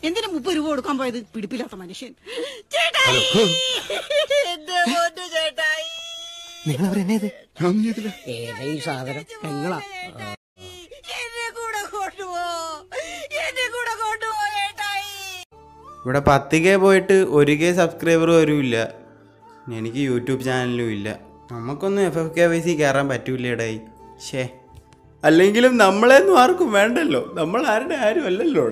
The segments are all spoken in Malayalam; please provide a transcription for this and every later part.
എന്തിനാ 30 രൂപ കൊടുക്കാൻ പോയത്? പിടിപ്പില്ലാത്ത മനുഷ്യൻ. നിങ്ങൾ അവരെന്നെ ഈ സാധനം പെങ്ങളാ. ഇവിടെ 10K പോയിട്ട് 1K സബ്സ്ക്രൈബർ വരും ഇല്ല. എനിക്ക് യൂട്യൂബ് ചാനലും ഇല്ല. നമുക്കൊന്നും FFKYC കയറാൻ പറ്റൂലേടായി. അല്ലെങ്കിലും നമ്മളെയൊന്നും ആർക്കും വേണ്ടല്ലോ. നമ്മൾ ആരുടെ ആരും അല്ലല്ലോ.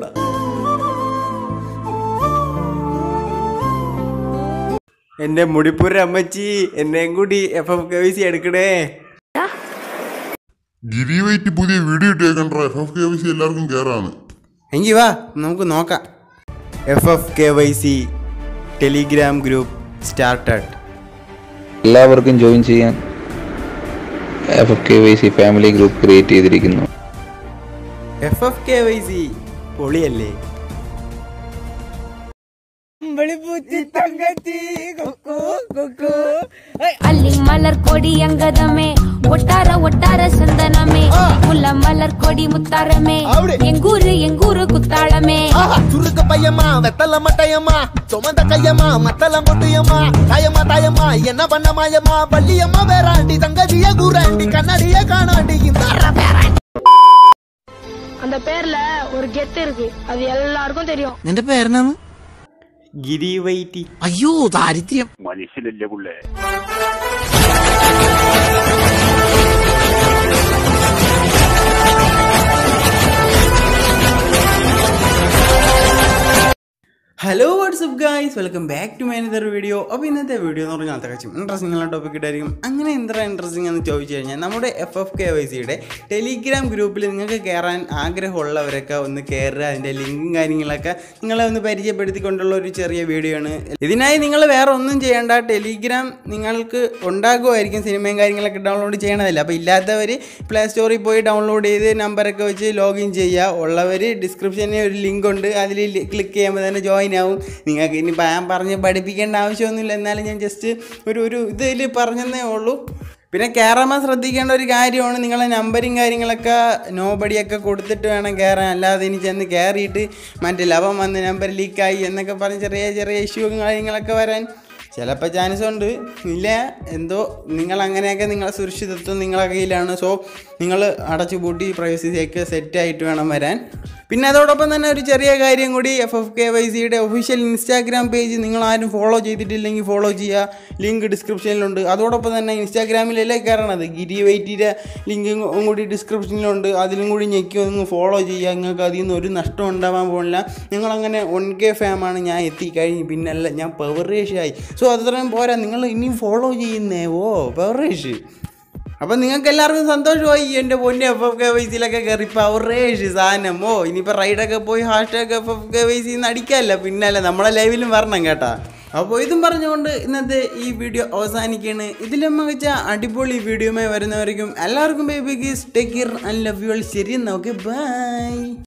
എൻ്റെ മുടിപ്പൂര അമ്മച്ചി എന്നെയും കൂടി FFKYC എടുക്കണേ. ഗിരിവൈറ്റ് പുതിയ വീഡിയോ ഇട്ടേക്കണ്ട. FFKYC എല്ലാവർക്കും കയറാണ്. എങ്കിൽ വാ നമുക്ക് നോക്കാം. FFKYC telegram group started. എല്ലാവർക്കും ജോയിൻ ചെയ്യാൻ FFKYC ഫാമിലി ഗ്രൂപ്പ് ക്രിയേറ്റ് ചെയ്തിരിക്കുന്നു. FFKYC പൊളിയല്ലേ? ಅಲ್ಲಿ ಮಲರ್ ಕೊಡಿ ಅಂಗದಮೆ ಒಟ್ಟಾರ ಒಟ್ಟಾರ ಸಂದನಮೆ ಮುಲ್ಲ ಮಲರ್ ಕೊಡಿ ಮುತ್ತಾರಮೆ ಎಂಗೂರು ಕುತ್ತಾಳಮೆ சுருக்க பையம்மா வெத்தல மட்டையம்மா சுமந்த கையம்மா மத்தல மொட்டையம்மா தாயம்மா என்ன பண்ண மாயம்மா பள்ளியம்மா வேறாண்டி தங்கதிய கூறாண்டி கண்ணடிய காணாண்டி இந்த அந்த பேர்ல ஒரு கெத்து இருக்கு, அது எல்லாருக்கும் தெரியும். നിന്റെ പേരെന്നാണ്? ഗിരിവൈറ്റി. അയ്യോ ദാരിദ്ര്യം. മനുഷ്യനല്ലേ പുള്ളേ. Hello WhatsApp guys, welcome back to my another video. അപ്പോൾ ഇന്നത്തെ വീഡിയോ എന്ന് പറഞ്ഞാൽ അത്യാവശ്യം ഇൻട്രസ്റ്റിംഗ് ഉള്ള ടോപ്പിക് ഇട്ടായിരിക്കും. അങ്ങനെ എന്താ ഇൻട്രസ്റ്റിംഗ് എന്ന് ചോദിച്ചു കഴിഞ്ഞാൽ നമ്മുടെ FFKYCയുടെ ടെലിഗ്രാം ഗ്രൂപ്പിൽ നിങ്ങൾക്ക് കയറാൻ ആഗ്രഹമുള്ളവരൊക്കെ ഒന്ന് കയറുക. അതിൻ്റെ ലിങ്കും കാര്യങ്ങളൊക്കെ നിങ്ങളെ ഒന്ന് പരിചയപ്പെടുത്തിക്കൊണ്ടുള്ള ഒരു ചെറിയ വീഡിയോ ആണ്. ഇതിനായി നിങ്ങൾ വേറെ ഒന്നും ചെയ്യേണ്ട. ടെലിഗ്രാം നിങ്ങൾക്ക് ഉണ്ടാകുമായിരിക്കും, സിനിമയും കാര്യങ്ങളൊക്കെ ഡൗൺലോഡ് ചെയ്യണമല്ല. അപ്പോൾ ഇല്ലാത്തവർ പ്ലേ സ്റ്റോറിൽ പോയി ഡൗൺലോഡ് ചെയ്ത് നമ്പറൊക്കെ വെച്ച് ലോഗിൻ ചെയ്യുക. ഉള്ളവർ ഡിസ്ക്രിപ്ഷനിൽ ഒരു ലിങ്ക് ഉണ്ട്, അതിൽ ക്ലിക്ക് ചെയ്യുമ്പോൾ തന്നെ ജോയിൻ ആവും. നിങ്ങൾക്ക് ഇനി ഞാൻ പറഞ്ഞ് പഠിപ്പിക്കേണ്ട ആവശ്യമൊന്നുമില്ല, എന്നാലും ഞാൻ ജസ്റ്റ് ഒരു ഇതിൽ പറഞ്ഞതേ ഉള്ളൂ. പിന്നെ കയറാൻ ശ്രദ്ധിക്കേണ്ട ഒരു കാര്യമാണ്, നിങ്ങളെ നമ്പരും കാര്യങ്ങളൊക്കെ നോബടിയൊക്കെ കൊടുത്തിട്ട് വേണം കയറാൻ. അല്ലാതെ ഇനി ചെന്ന് കയറിയിട്ട് മറ്റേ ലവം വന്ന് നമ്പർ ലീക്കായി എന്നൊക്കെ പറഞ്ഞ് ചെറിയ ഇഷ്യൂവും കാര്യങ്ങളൊക്കെ വരാൻ ചിലപ്പോൾ ചാൻസ് ഉണ്ട്. ഇല്ല എന്തോ നിങ്ങളങ്ങനെയൊക്കെ നിങ്ങളെ സുരക്ഷിതത്വം നിങ്ങളെ കയ്യിലാണ്. സോ നിങ്ങൾ അടച്ചുപൂട്ടി പ്രൈവസിയൊക്കെ സെറ്റായിട്ട് വേണം വരാൻ. പിന്നെ അതോടൊപ്പം തന്നെ ഒരു ചെറിയ കാര്യം കൂടി, FFKYCയുടെ ഒഫീഷ്യൽ ഇൻസ്റ്റാഗ്രാം പേജ് നിങ്ങളാരും ഫോളോ ചെയ്തിട്ടില്ലെങ്കിൽ ഫോളോ ചെയ്യുക. ലിങ്ക് ഡിസ്ക്രിപ്ഷനിലുണ്ട്. അതോടൊപ്പം തന്നെ ഇൻസ്റ്റാഗ്രാമിലല്ലേ കയറണത്, ഗിരിവൈറ്റിയുടെ ലിങ്കും കൂടി ഡിസ്ക്രിപ്ഷനിലുണ്ട്. അതിലും കൂടി ഞെക്കി ഒന്ന് ഫോളോ ചെയ്യുക. നിങ്ങൾക്ക് അതിൽ നിന്ന് ഒരു നഷ്ടം ഉണ്ടാവാൻ പോകുന്നില്ല. നിങ്ങളങ്ങനെ 1K ഫാമാണ്. ഞാൻ എത്തിക്കഴിഞ്ഞ് പിന്നല്ല, ഞാൻ പവറേഷായി. സോ അത്രയും പോരാ, നിങ്ങൾ ഇനിയും ഫോളോ ചെയ്യുന്നേ. പവറേഷ്. അപ്പം നിങ്ങൾക്ക് എല്ലാവർക്കും സന്തോഷമായി. എൻ്റെ പൊന്നെ FFKYCയിലൊക്കെ കയറി പവറേഷ് സാധനം. ഇനിയിപ്പോൾ റൈഡൊക്കെ പോയി #FFKYC അടിക്കാമല്ല, പിന്നല്ല നമ്മളെ ലൈവിലും വരണം കേട്ടാ. അപ്പോൾ ഇതും പറഞ്ഞുകൊണ്ട് ഇന്നത്തെ ഈ വീഡിയോ അവസാനിക്കുകയാണ്. ഇതിലും മികച്ച അടിപൊളി വീഡിയോയുമായി വരുന്നവരേക്കും എല്ലാവർക്കും baby geese take care and love you all. ശരി, ഓക്കെ, ബൈ.